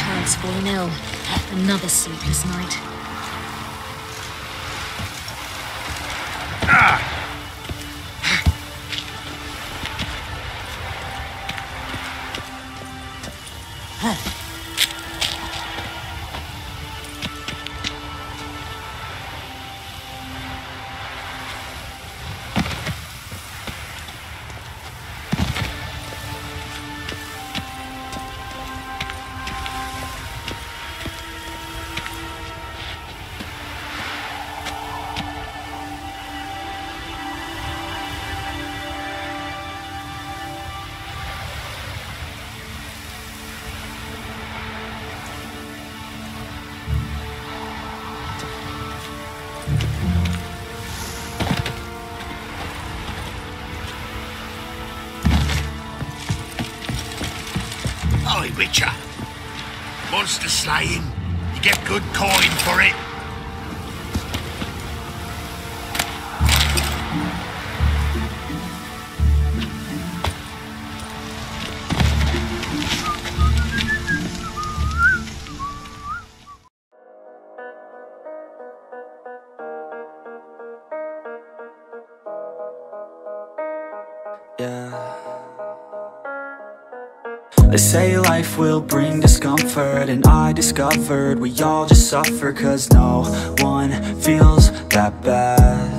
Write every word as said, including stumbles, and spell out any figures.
Shoutout's fallen ill. Another sleepless night. Ah! Oi, Witcher. Monster slaying. You get good coin for it. Yeah. They say life will bring discomfort, and I discovered we all just suffer, cause no one feels that bad.